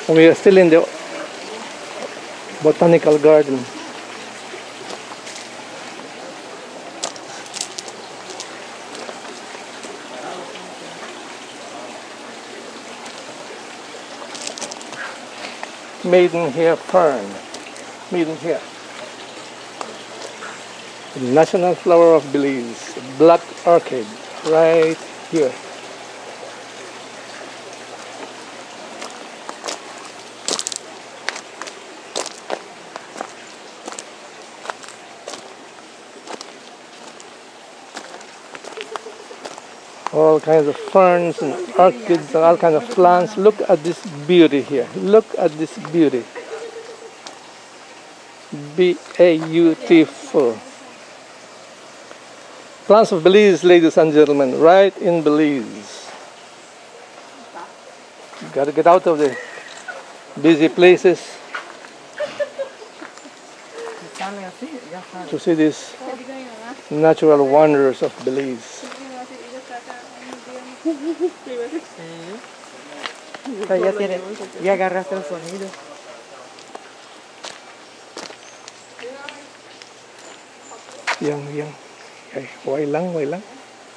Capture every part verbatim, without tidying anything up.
We are still in the botanical garden. Maidenhair fern. Maidenhair. The national flower of Belize. Black orchid. Right here. All kinds of ferns and orchids and all kinds of plants. Look at this beauty here. Look at this beauty. Beautiful. Plants of Belize, ladies and gentlemen, right in Belize. Gotta get out of the busy places to see these natural wonders of Belize. Ya, tiene, ya agarraste el sonido. Yang, yang. Ay, way lang, way lang.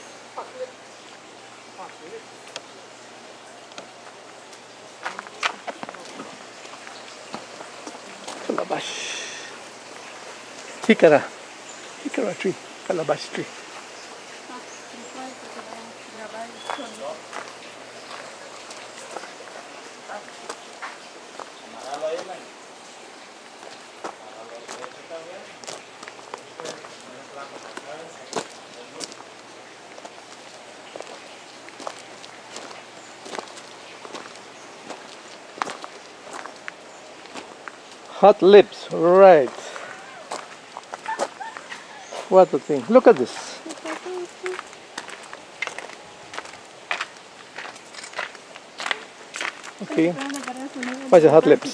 Calabash. Hikara. Hikara tree. Calabash tree. Hot lips, right. What a thing. Look at this. Okay. What's your hot lips?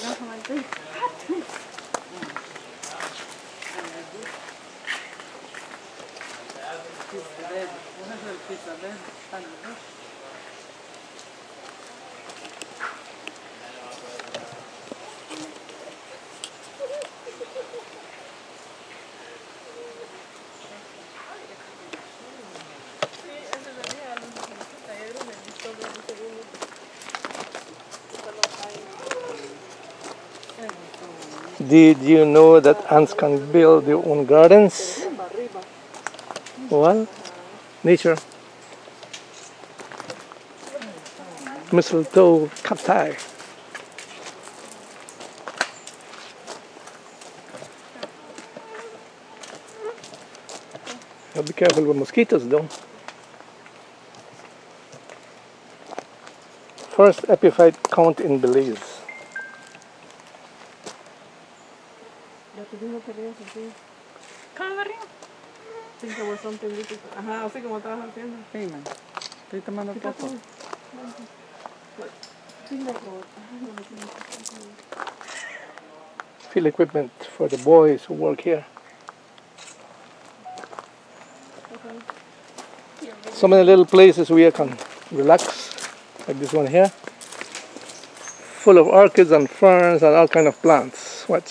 Did you know that ants can build their own gardens? Well, nature. Mistletoe cacti. Be careful with mosquitoes though. First epiphyte count in Belize. Ajá, así como estabas haciendo. Sí, man. Estoy tomando fotos. Field equipment for the boys who work here. So many little places where you can relax, like this one here. Full of orchids and ferns and all kind of plants. Watch.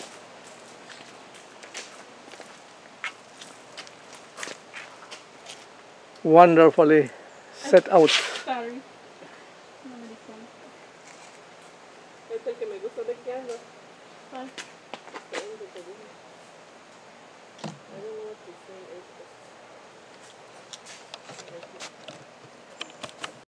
Wonderfully set out. Sorry. No me di cuenta. Este es el que me gusta de izquierda.